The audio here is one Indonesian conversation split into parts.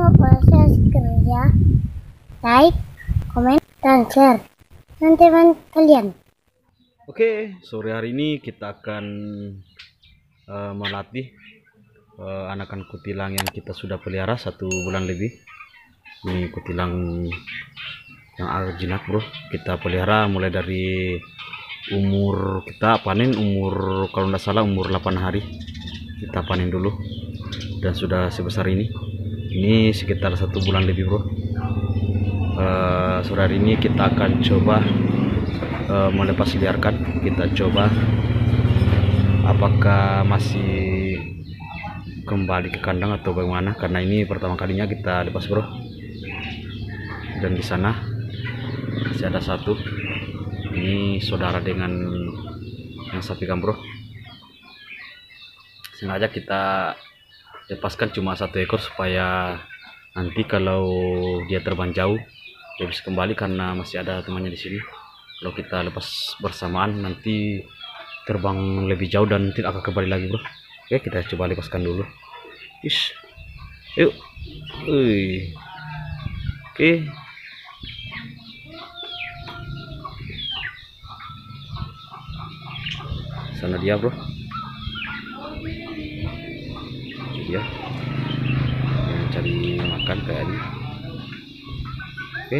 proses kerja, like, komen, dan share. Teman-teman kalian. Oke, sore hari ini kita akan melatih anakan kutilang yang kita sudah pelihara 1 bulan lebih. Ini kutilang yang agak jinak bro, kita pelihara mulai dari umur kita panen umur, kalau tidak salah umur 8 hari kita panen dulu, dan sudah sebesar ini sekitar 1 bulan lebih bro. Sore hari ini kita akan coba melepas liarkan, kita coba apakah masih kembali ke kandang atau bagaimana, karena ini pertama kalinya kita lepas bro. Dan di sana masih ada 1, ini saudara dengan yang sapi kan bro. Sengaja kita lepaskan cuma 1 ekor supaya nanti kalau dia terbang jauh dia bisa kembali, karena masih ada temannya di sini. Kalau kita lepas bersamaan nanti terbang lebih jauh dan tidak akan kembali lagi bro. Oke, kita coba lepaskan dulu. Ish, yuk. Oke, sana dia bro, itu dia yang cari makan kayaknya. Oke,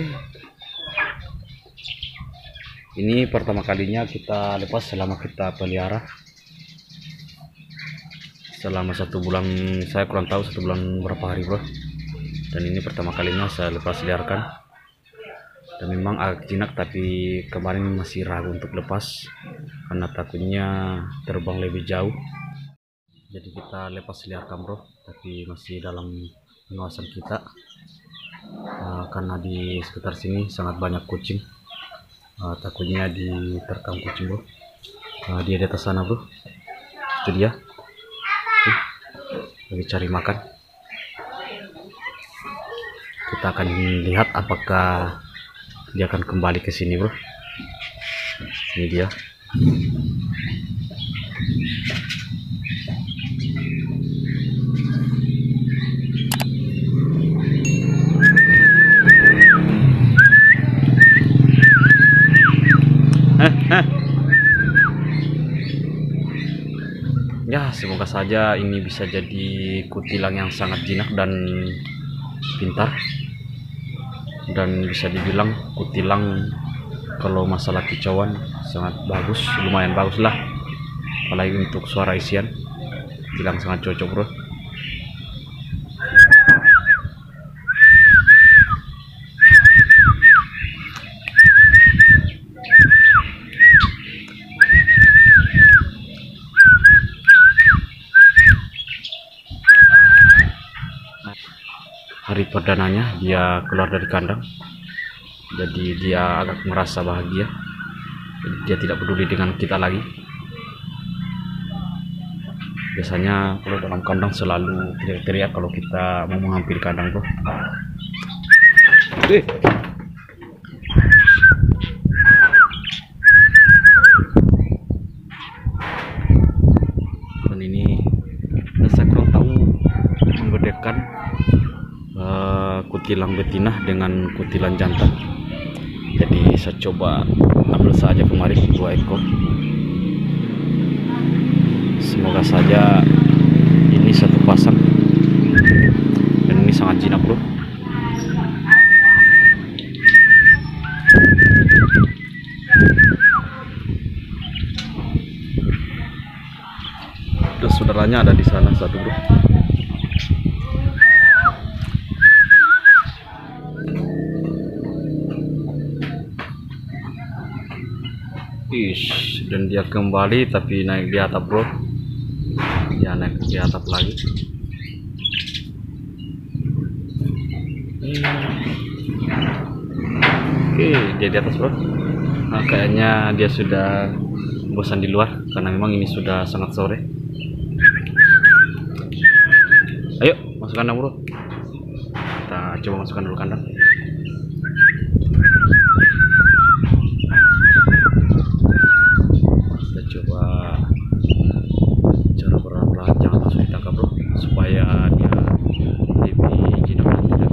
ini pertama kalinya kita lepas selama kita pelihara selama 1 bulan, saya kurang tahu 1 bulan berapa hari bro. Dan ini pertama kalinya saya lepas liarkan, dan memang agak jinak, tapi kemarin masih ragu untuk lepas karena takutnya terbang lebih jauh. Jadi kita lepas liarkan bro, tapi masih dalam pengawasan kita, karena di sekitar sini sangat banyak kucing. Takutnya diterkam kucing bro. Dia di atas sana bro, itu dia. Lagi cari makan. Kita akan lihat apakah dia akan kembali ke sini bro. Ini dia. Ya, semoga saja ini bisa jadi kutilang yang sangat jinak dan pintar, dan bisa dibilang kutilang kalau masalah kicauan sangat bagus, lumayan bagus lah, apalagi untuk suara isian kutilang sangat cocok bro. Hari perdananya dia keluar dari kandang, jadi dia agak merasa bahagia, jadi dia tidak peduli dengan kita lagi. Biasanya kalau dalam kandang selalu teriak-teriak kalau kita mau menghampiri kandang bro. Dan ini saya kurang tahu membedakan kutilang betina dengan kutilang jantan, jadi saya coba ambil saja kemarin 2 ekor. Semoga saja ini 1 pasang, dan ini sangat jinak bro. Dan saudaranya ada di sana 1 bro. Dan dia kembali tapi naik di atap bro, dia naik di atap lagi. Oke, dia di atas bro. Kayaknya dia sudah bosan di luar karena memang ini sudah sangat sore. Ayo masuk kandang bro, kita coba masukkan dulu kandang. Cara perlahan-lahan, jangan langsung ditangkap bro, supaya dia lebih jinak.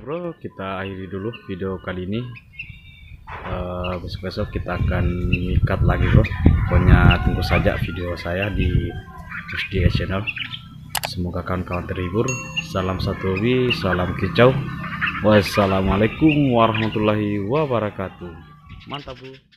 bro, kita akhiri dulu video kali ini. Besok-besok kita akan mikat lagi bro. Pokoknya tunggu saja video saya di Rusdi Channel. Semoga kawan-kawan terhibur. Salam satu hobi, salam kicau. Wassalamualaikum warahmatullahi wabarakatuh. Mantap bro.